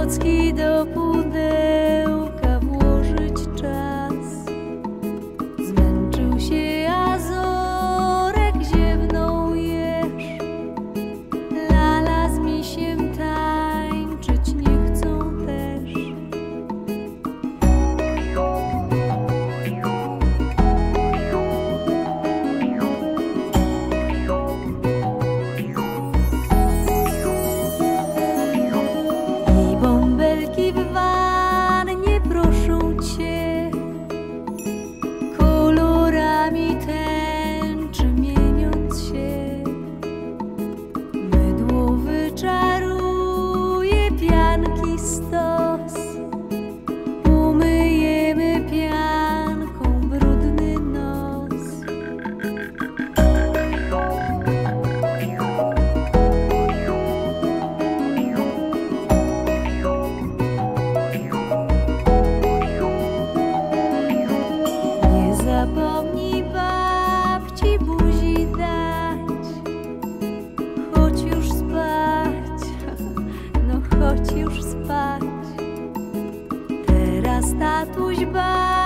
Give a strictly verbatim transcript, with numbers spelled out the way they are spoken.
klocki do pudełka włożyć czas. Zmęczył się Azorek, ziewnął jeż. Lala z misiem tańczyć nie chcą też. I bąbelki w wannie proszą cię, kolorami tęczy mieniąc się. Mydło wyczaruje pianki stos, umyjemy pianką brudny nos. Nie zapomnij babci buzi dać, chodź już spać, no chodź już spać. Teraz tatuś ba